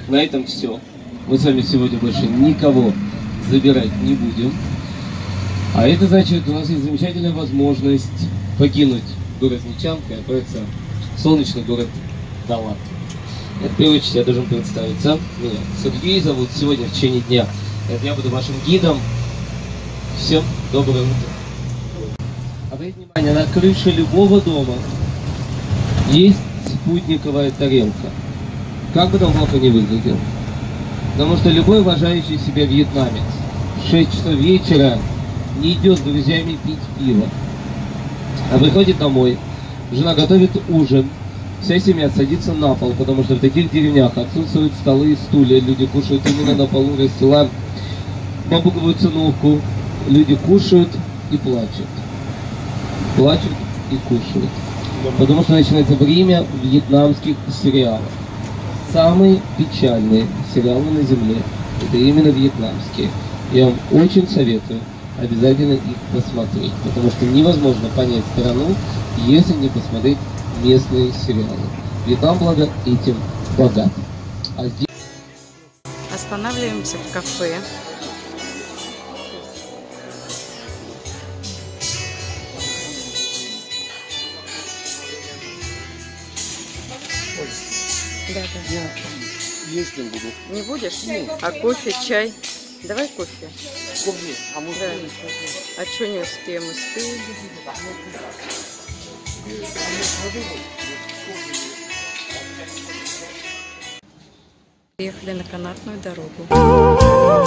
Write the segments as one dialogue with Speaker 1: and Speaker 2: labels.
Speaker 1: на этом все. Мы с вами сегодня больше никого забирать не будем. А это значит, у нас есть замечательная возможность покинуть город Нечанка и отправиться в солнечный город Далат. В первую очередь я должен представиться. Меня Сергей зовут. Сегодня в течение дня я буду вашим гидом. Всем доброе утро. Обратите внимание, на крыше любого дома есть спутниковая тарелка. Как бы там плохо не выглядел. Потому что любой уважающий себя вьетнамец в 6 часов вечера не идет с друзьями пить пиво, а приходит домой, жена готовит ужин, вся семья садится на пол, потому что в таких деревнях отсутствуют столы и стулья, люди кушают именно на полу, расстилают бамбуковую циновку, люди кушают и плачут. Плачут и кушают. Потому что начинается время вьетнамских сериалов. Самые печальные сериалы на земле — это именно вьетнамские. Я вам очень советую обязательно их посмотреть, потому что невозможно понять страну, если не посмотреть местные сериалы. Вьетнам, благо, этим богат. А здесь...
Speaker 2: Останавливаемся в кафе. Да.
Speaker 3: Я есть не буду.
Speaker 2: Не будешь? Нет. А кофе, чай? Давай кофе.
Speaker 3: Кофе? А может да.
Speaker 2: А что не успеем? Успеем? Приехали на канатную дорогу.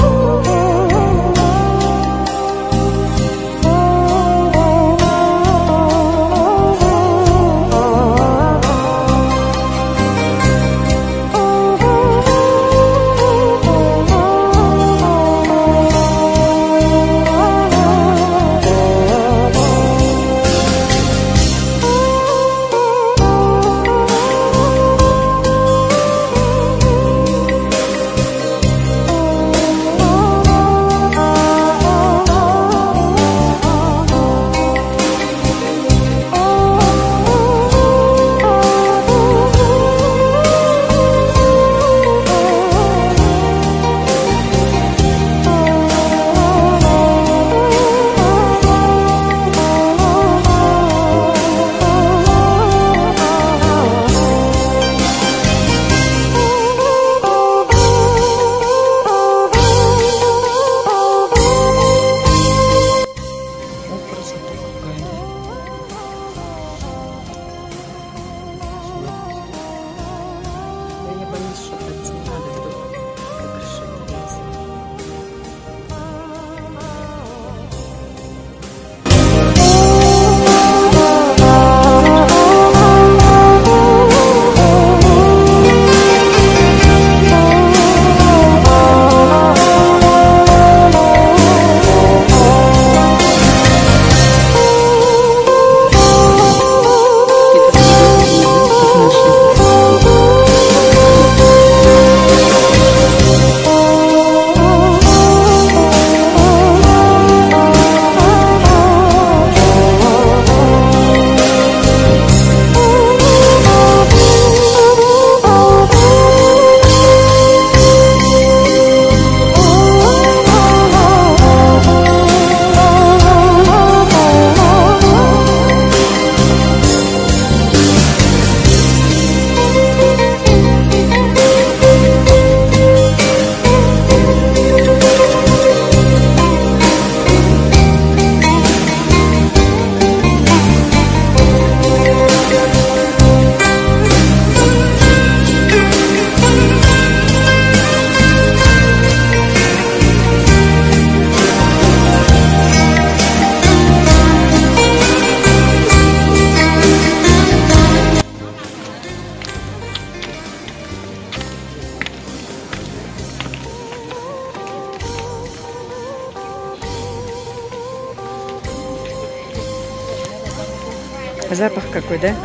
Speaker 2: Запах какой, да?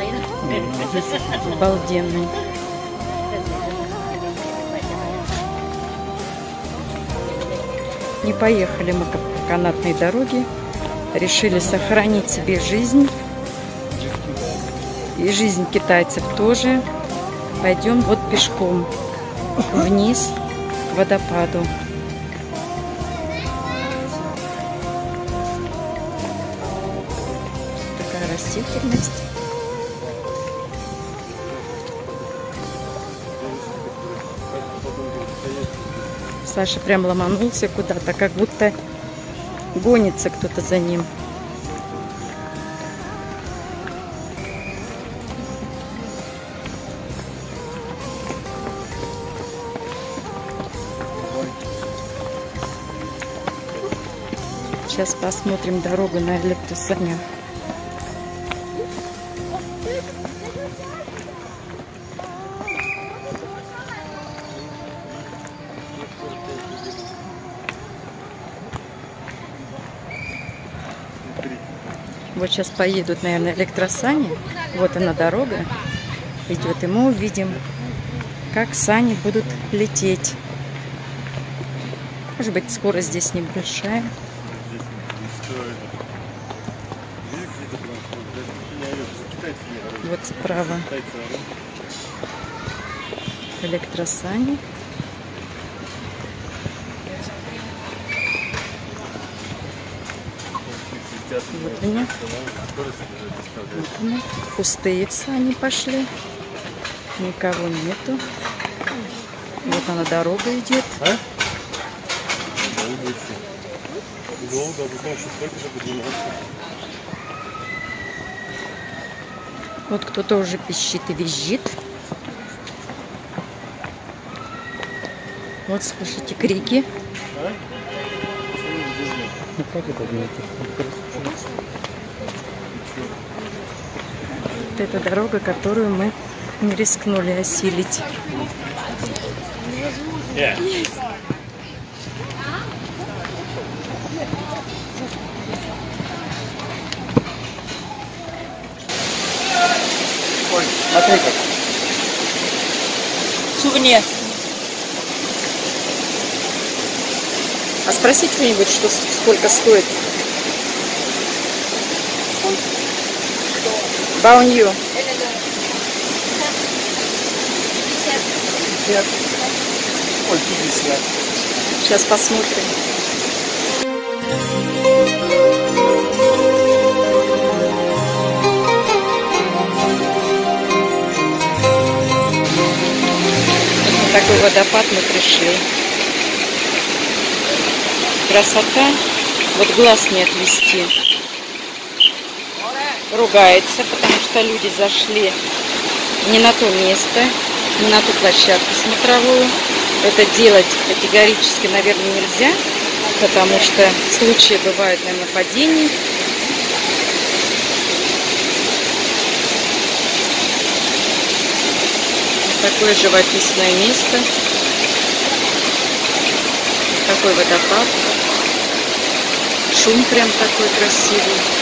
Speaker 2: Обалденный. Не поехали мы по канатной дороге. Решили сохранить себе жизнь. И жизнь китайцев тоже. Пойдем вот пешком. вниз к водопаду. Такая растительность. Саша прям ломанулся куда-то, как будто гонится кто-то за ним. Сейчас посмотрим дорогу на электросанях. Вот сейчас поедут, наверное, электросани. Вот она дорога идет, и мы увидим, как сани будут лететь. Может быть, скорость здесь небольшая. Вот справа электросани. Вот они. Вот они. Пустые сани пошли. Никого нету. Вот она дорога идет. Вот кто-то уже пищит и визжит. Вот слышите крики. Вот это дорога, которую мы не рискнули осилить.
Speaker 3: Ой, смотри как.
Speaker 2: Сувенир. А спроси что-нибудь, что сколько стоит. Баунью.
Speaker 3: Ой, 50.
Speaker 2: Сейчас посмотрим. На такой водопад мы пришли. Красота. Вот глаз не отвести. Ругается, потому что люди зашли не на то место, не на ту площадку смотровую. Это делать категорически, наверное, нельзя, потому что случаи бывают, наверное, падений. Такое живописное место. Такой водопад. Шум прям такой красивый.